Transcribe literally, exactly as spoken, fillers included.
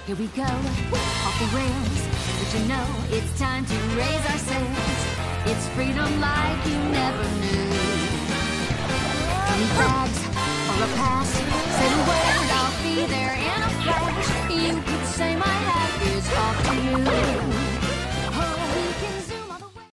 Here we go, off the rails. But you know it's time to raise our sails. It's freedom like you never knew. Any flags or a pass, sail away.